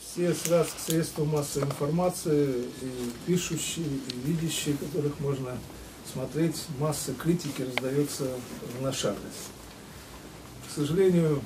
все средства массовой информации, и пишущие, и видящие, которых можно смотреть, масса критики раздается в наш адрес. К сожалению,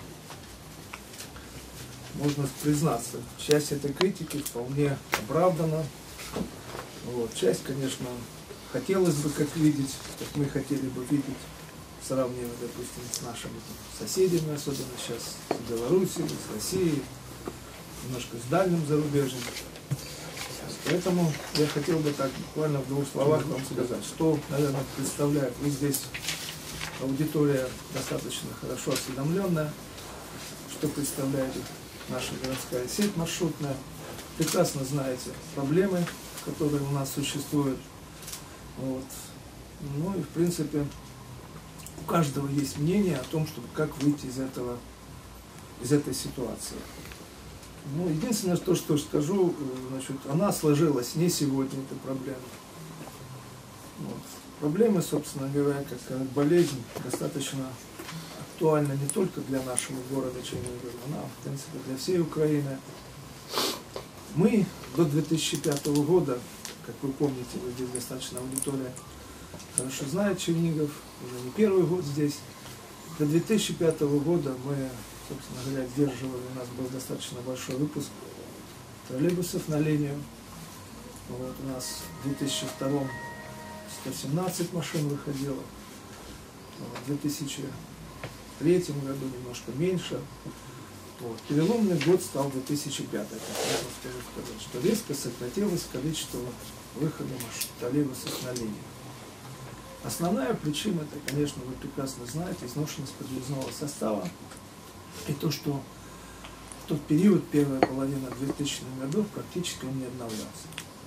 можно признаться, часть этой критики вполне оправдана. Вот. Часть, конечно, хотелось бы как видеть, как мы хотели бы видеть, сравнивая, допустим, с нашими соседями, особенно сейчас с Белоруссией, с Россией, немножко с дальним зарубежьем. Поэтому я хотел бы так буквально в двух словах вам сказать, что, наверное, представляет. Вы здесь аудитория достаточно хорошо осведомленная, что представляет наша городская сеть маршрутная. Прекрасно знаете проблемы, которые у нас существуют. Вот. Ну и в принципе у каждого есть мнение о том, чтобы как выйти из этой ситуации. Ну, единственное, что скажу, значит, она сложилась не сегодня, эта проблема. Вот. Проблема, собственно говоря, как болезнь, достаточно актуальна не только для нашего города Чернигова, она, в принципе, для всей Украины. Мы до 2005 года, как вы помните, вы здесь достаточно аудитория хорошо знает Чернигов, уже не первый год здесь. До 2005 года мы, собственно говоря, сдерживали, у нас был достаточно большой выпуск троллейбусов на линию. Вот, у нас в 2002 117 машин выходило, в 2003 году немножко меньше. Вот. Переломный год стал 2005, как можно сказать, что резко сократилось количество выхода троллейбусов на линию. Основная причина, это, конечно, вы прекрасно знаете, изношенность подвижного состава и то, что в тот период, первая половина 2000-х годов, практически он не обновлялся.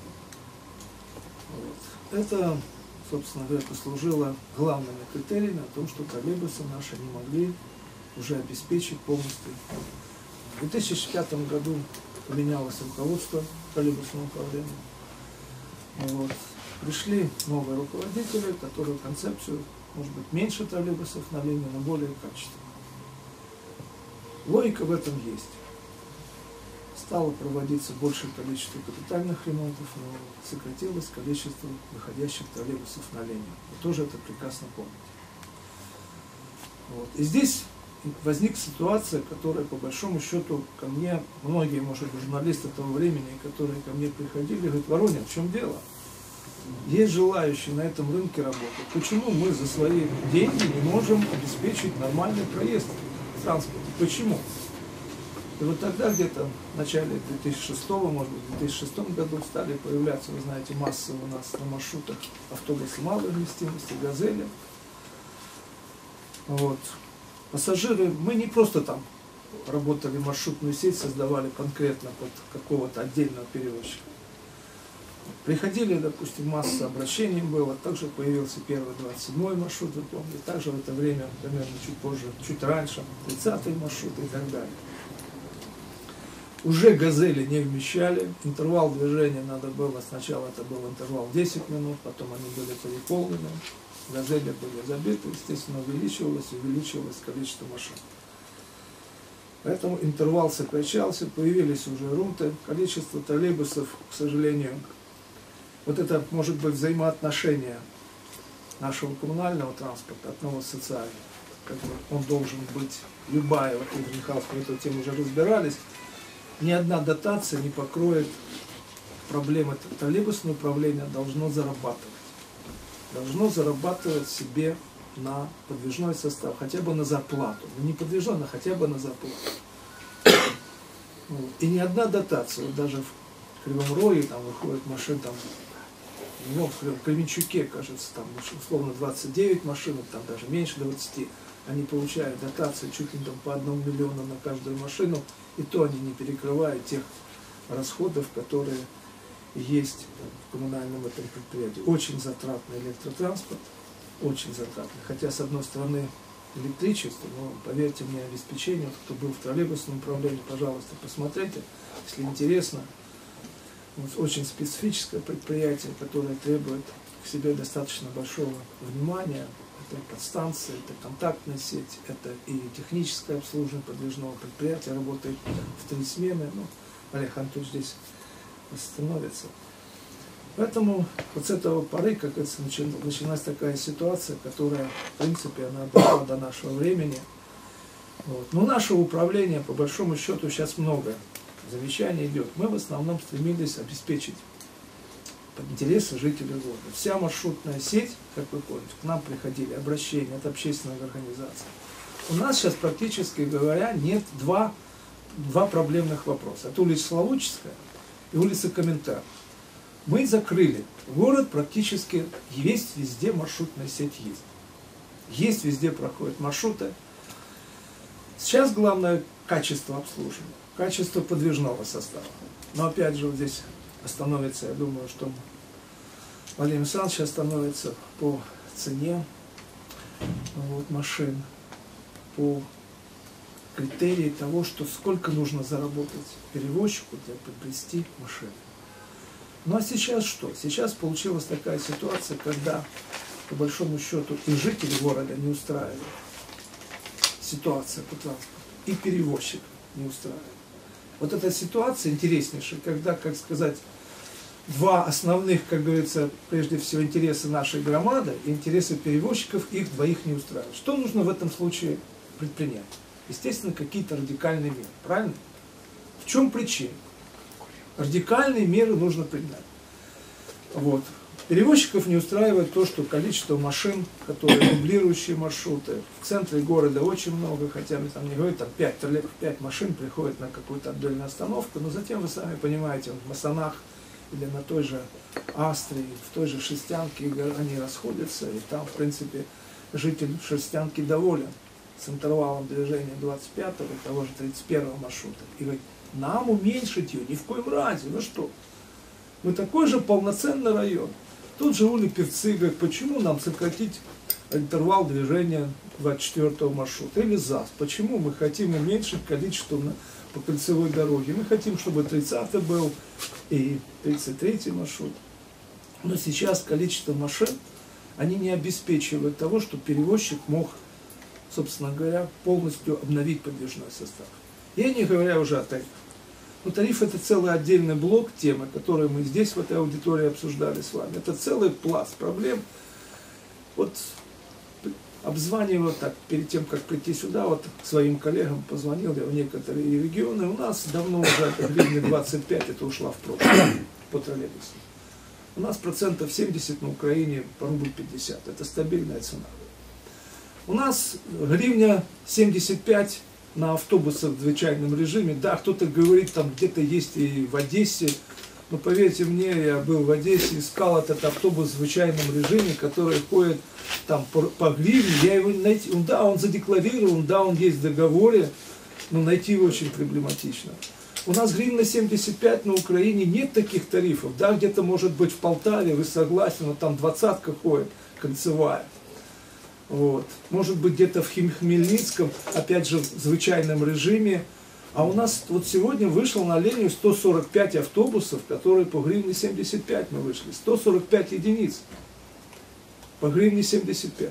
Вот. Это, собственно говоря, послужило главными критериями о том, что троллейбусы наши не могли уже обеспечить полностью. В 2005 году поменялось руководство троллейбусного управления. Вот. Пришли новые руководители, которые концепцию, может быть, меньше троллейбусов на линии, но более качественную. Логика в этом есть. Стало проводиться большее количество капитальных ремонтов, но сократилось количество выходящих троллейбусов на линию. Вы тоже это прекрасно помните. Вот. И здесь возникла ситуация, которая, по большому счету, ко мне, многие, может быть, журналисты того времени, которые ко мне приходили, говорят: Воронин, в чем дело? Есть желающие на этом рынке работать. Почему мы за свои деньги не можем обеспечить нормальный проезд транспорта? Почему? И вот тогда, где-то в начале 2006, может быть, в 2006 году стали появляться, вы знаете, массово у нас на маршрутах автобусы малой вместимости, «Газели». Вот. Пассажиры, мы не просто там работали маршрутную сеть, создавали конкретно под какого-то отдельного перевозчика. Приходили, допустим, масса обращений было, также появился первый 27-й маршрут, вы помните, также в это время, примерно чуть позже, чуть раньше, 30-й маршрут и так далее. Уже «Газели» не вмещали, интервал движения надо было, сначала это был интервал 10 минут, потом они были переполнены, «Газели» были забиты, естественно, увеличивалось количество машин. Поэтому интервал сокращался, появились уже рунты, количество троллейбусов, к сожалению. Вот это может быть взаимоотношение нашего коммунального транспорта, одного социального, который он должен быть, любая, вот Игорь Михайлович, мы эту тему уже разбирались, ни одна дотация не покроет проблемы. Троллейбусное управление должно зарабатывать себе на подвижной состав, хотя бы на зарплату. Не подвижной, но хотя бы на зарплату. Вот. И ни одна дотация, вот даже в Кривом Роге там выходит машин, там, ну, в Кременчуке, кажется, там условно 29 машин, там даже меньше 20, они получают дотации чуть ли там по 1 миллиону на каждую машину, и то они не перекрывают тех расходов, которые есть в коммунальном этом предприятии. Очень затратный электротранспорт, очень затратный. Хотя, с одной стороны, электричество, но, поверьте мне, обеспечение, вот, кто был в троллейбусном управлении, пожалуйста, посмотрите, если интересно. Вот, очень специфическое предприятие, которое требует к себе достаточно большого внимания. Это подстанция, это контактная сеть, это и техническое обслуживание подвижного предприятия, работает в 3 смены. Ну, Олег Антонович здесь остановится. Поэтому вот с этого поры, как это началась такая ситуация, которая, в принципе, она дошла до нашего времени. Вот. Но нашего управления, по большому счету, сейчас много замечаний идет. Мы в основном стремились обеспечить интересы жителей города. Вся маршрутная сеть, как вы помните, к нам приходили обращения от общественных организаций. У нас сейчас, практически говоря, нет два проблемных вопроса. Это улица Славутческая и улица Комментария. Мы закрыли. Город практически есть везде, маршрутная сеть есть. Есть везде проходят маршруты. Сейчас главное качество обслуживания, качество подвижного состава. Но опять же вот здесь остановится, я думаю, что Владимир Александрович остановится по цене вот, машин, по критерии того, что сколько нужно заработать перевозчику для приобрести машину. Ну а сейчас что? Сейчас получилась такая ситуация, когда, по большому счету, и жители города не устраивают ситуация по транспорту, и перевозчик не устраивает. Вот эта ситуация интереснейшая, когда, как сказать, два основных, как говорится, прежде всего интересы нашей громады и интересы перевозчиков, их двоих не устраивают. Что нужно в этом случае предпринять? Естественно, какие-то радикальные меры, правильно? В чем причина? Радикальные меры нужно принять. Вот. Перевозчиков не устраивает то, что количество машин, которые дублирующие маршруты, в центре города очень много, хотя мы там не говорим, там 5 машин приходят на какую-то отдельную остановку, но затем, вы сами понимаете, в Масанах или на той же Австрии, в той же Шерстянке они расходятся, и там, в принципе, житель Шерстянки доволен с интервалом движения 25-го и того же 31-го маршрута. И говорит, нам уменьшить ее ни в коем разе, ну что? Мы такой же полноценный район. Тут же Ули Певцы говорят, почему нам сократить интервал движения 24-го маршрута или ЗАЗ? Почему мы хотим уменьшить количество по кольцевой дороге? Мы хотим, чтобы 30-й был и 33-й маршрут. Но сейчас количество машин, они не обеспечивают того, чтобы перевозчик мог, собственно говоря, полностью обновить подвижной состав. Я не говоря уже о тарифах. Но тариф — это целый отдельный блок темы, которые мы здесь в этой аудитории обсуждали с вами. Это целый пласт проблем. Вот обзванивал так, перед тем, как прийти сюда, вот своим коллегам позвонил я в некоторые регионы. У нас давно уже гривны 25, это ушла в прошлое по троллейбусу. У нас 70% на Украине по рубль 50. Это стабильная цена. У нас гривня 75 на автобусах в звичайном режиме. Да, кто-то говорит, там где-то есть и в Одессе. Но поверьте мне, я был в Одессе, искал этот автобус в звичайном режиме, который ходит там по гривне. Я его найти, да, он задекларирован, да, он есть в договоре, но найти его очень проблематично. У нас гривна 75 на Украине, нет таких тарифов. Да, где-то может быть в Полтаве, вы согласны, но там 20-ка ходит, кольцевая. Вот. Может быть где-то в Хмельницком, опять же в звичайном режиме. А у нас вот сегодня вышел на линию 145 автобусов, которые по гривне 75 мы вышли. 145 единиц по гривне 75.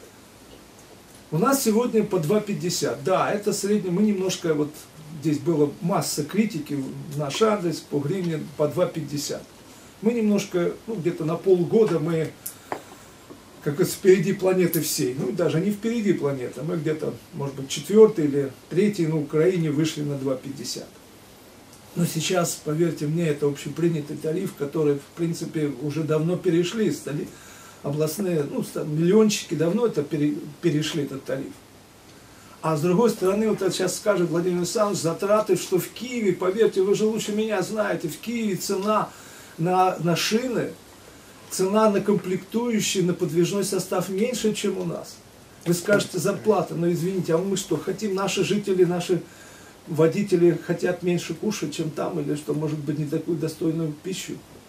У нас сегодня по 2,50. Да, это средний. Мы немножко, вот здесь была масса критики в наш адрес по гривне по 2,50. Мы немножко, ну где-то на полгода мы, как это, впереди планеты всей. Ну, даже не впереди планеты. Мы где-то, может быть, 4-й или 3-й на Украине вышли на 2,50. Но сейчас, поверьте мне, это общепринятый тариф, который, в принципе, уже давно перешли. Областные, ну, миллиончики давно это перешли, этот тариф. А с другой стороны, вот сейчас скажет Владимир Александрович, затраты, что в Киеве, поверьте, вы же лучше меня знаете, в Киеве цена на шины, цена на комплектующие, на подвижной состав меньше, чем у нас. Вы скажете, зарплата, но извините, а мы что, хотим, наши жители, наши водители хотят меньше кушать, чем там, или что, может быть, не такую достойную пищу?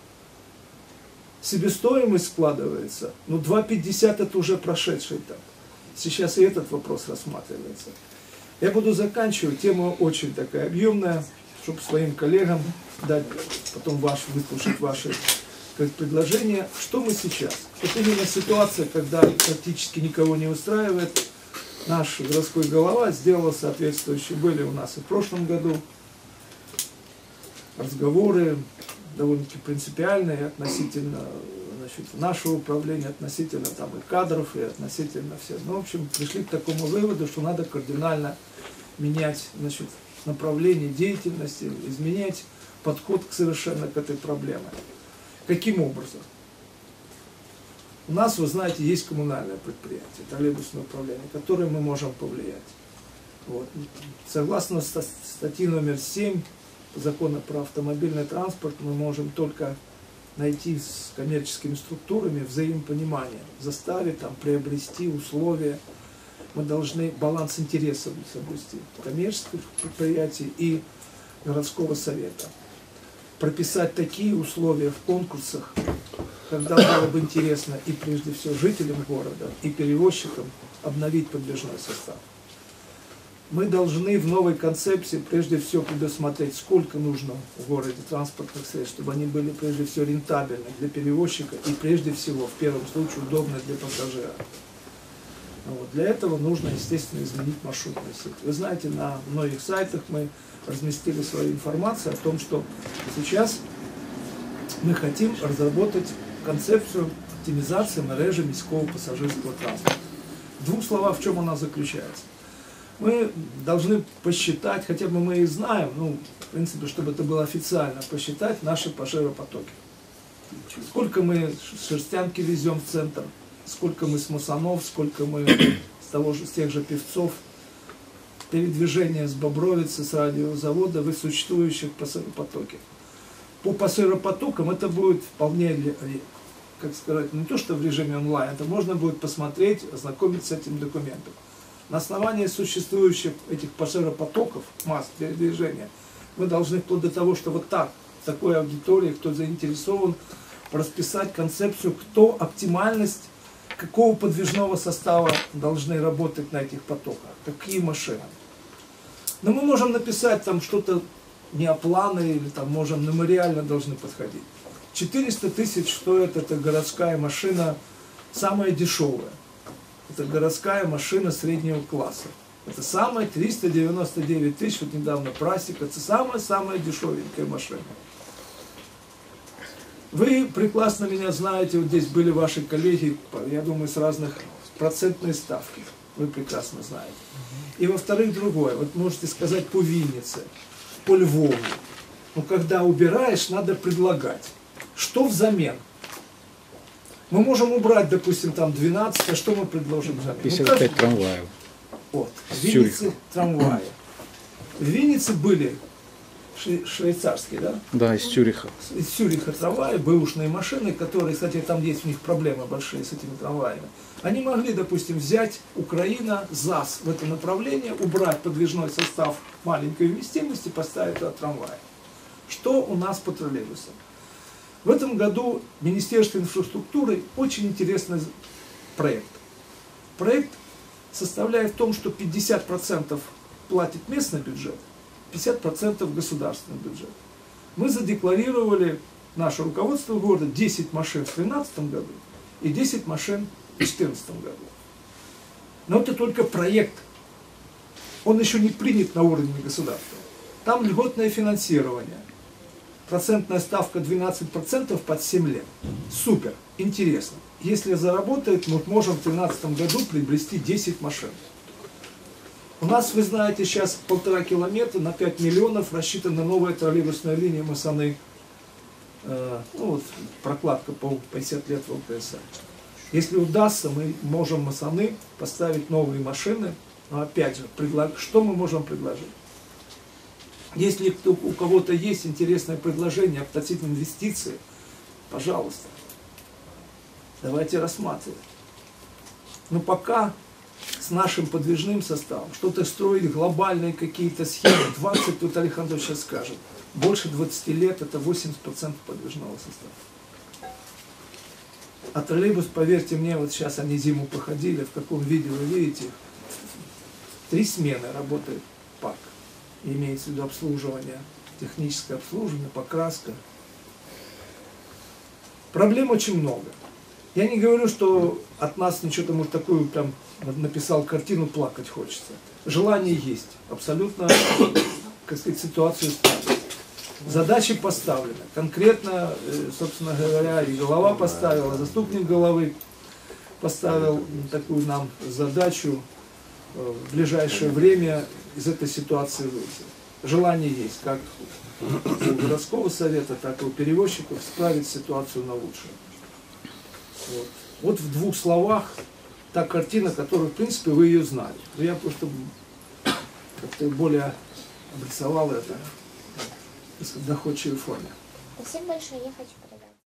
Себестоимость складывается, ну 2,50 это уже прошедший этап. Сейчас и этот вопрос рассматривается. Я буду заканчивать, тема очень такая объемная, чтобы своим коллегам дать, потом выслушать ваши предложение, что мы сейчас. Вот именно ситуация, когда практически никого не устраивает, наш городской голова сделал соответствующие, были у нас и в прошлом году разговоры довольно-таки принципиальные относительно, значит, нашего управления, относительно там и кадров, и относительно всех. Ну, в общем, пришли к такому выводу, что надо кардинально менять, значит, направление деятельности, изменять подход совершенно к этой проблеме. Каким образом? У нас, вы знаете, есть коммунальное предприятие, троллейбусное управление, которое мы можем повлиять. Вот. Согласно статье номер 7 закона про автомобильный транспорт, мы можем только найти с коммерческими структурами взаимопонимание, заставить там приобрести условия. Мы должны баланс интересов соблюсти коммерческих предприятий и городского совета. Прописать такие условия в конкурсах, когда было бы интересно и прежде всего жителям города, и перевозчикам обновить подвижной состав. Мы должны в новой концепции прежде всего предусмотреть, сколько нужно в городе транспортных средств, чтобы они были прежде всего рентабельны для перевозчика и прежде всего, в первом случае, удобны для пассажира. Вот. Для этого нужно, естественно, изменить маршрутную сеть. Вы знаете, на многих сайтах мы разместили свою информацию о том, что сейчас мы хотим разработать концепцию оптимизации мережи міського пассажирского транспорта. В двух словах, в чем она заключается. Мы должны посчитать, хотя бы мы и знаем, ну, в принципе, чтобы это было официально, посчитать наши пассажиропотоки. Сколько мы с Шерстянки везем в центр, сколько мы с Мусанов, сколько мы с тех же Певцов, передвижение с Бобровицы, с радиозавода в существующих пассажиропотоке. По пассажиропотокам это будет вполне, как сказать, не то что в режиме онлайн, это можно будет посмотреть, ознакомиться с этим документом. На основании существующих этих пассажиропотоков, масс передвижения, мы должны вплоть до того, что вот так, в такой аудитории, кто заинтересован, расписать концепцию, кто оптимальность, какого подвижного состава должны работать на этих потоках, какие машины. Но мы можем написать там что-то неопланы или там можем мемориально должны подходить. 400 тысяч стоит эта городская машина, самая дешевая. Это городская машина среднего класса. Это самая 399 тысяч, вот недавно прасик, это самая дешевенькая машина. Вы прекрасно меня знаете, вот здесь были ваши коллеги, я думаю, с разных процентной ставки. Вы прекрасно знаете. И во-вторых, другое. Вот можете сказать по Виннице, по Львову. Но когда убираешь, надо предлагать. Что взамен? Мы можем убрать, допустим, там 12, а что мы предложим взамен? 55 трамваев. Вот, в Виннице трамваи. В Виннице были швейцарские, да? Да, из Цюриха. Из Цюриха трамваи, бэушные машины, которые, кстати, там есть у них проблемы большие с этими трамваями. Они могли, допустим, взять Украина, ЗАЗ в это направление, убрать подвижной состав маленькой вместимости, поставить туда трамвай. Что у нас по троллейбусам? В этом году Министерство инфраструктуры очень интересный проект. Проект составляет в том, что 50% платит местный бюджет, 50% государственный бюджет. Мы задекларировали, наше руководство города, 10 машин в 2013 году и 10 машин в 2014 году. Но это только проект. Он еще не принят на уровне государства. Там льготное финансирование. Процентная ставка 12% под 7 лет. Супер, интересно. Если заработает, мы можем в 2013 году приобрести 10 машин. У нас, вы знаете, сейчас 1,5 километра на 5 миллионов рассчитана новая троллейбусная линия Масаны. Ну вот, прокладка по 50 лет в ЛПСА. Если удастся, мы можем Масаны поставить новые машины. Но опять же, что мы можем предложить? Если у кого-то есть интересное предложение относительно инвестиций, пожалуйста, давайте рассматривать. Но пока с нашим подвижным составом что-то строить, глобальные какие-то схемы, 20, тут Александр сейчас скажет, больше 20 лет это 80% подвижного состава. А троллейбус, поверьте мне, вот сейчас они зиму походили, в каком виде вы видите, 3 смены работает парк. Имеется в виду обслуживание, техническое обслуживание, покраска. Проблем очень много. Я не говорю, что от нас ничего там, может, такую там написал картину, плакать хочется. Желание есть. Абсолютно, как сказать, ситуацию ставить. Задачи поставлены. Конкретно, собственно говоря, и глава поставила, заступник главы поставил такую нам задачу в ближайшее время из этой ситуации выйти. Желание есть, как у городского совета, так и у перевозчиков, исправить ситуацию на лучшее. Вот в двух словах та картина, которую, в принципе, вы ее знали. Но я просто как-то более обрисовал это в доходчивой форме. Спасибо большое, я хочу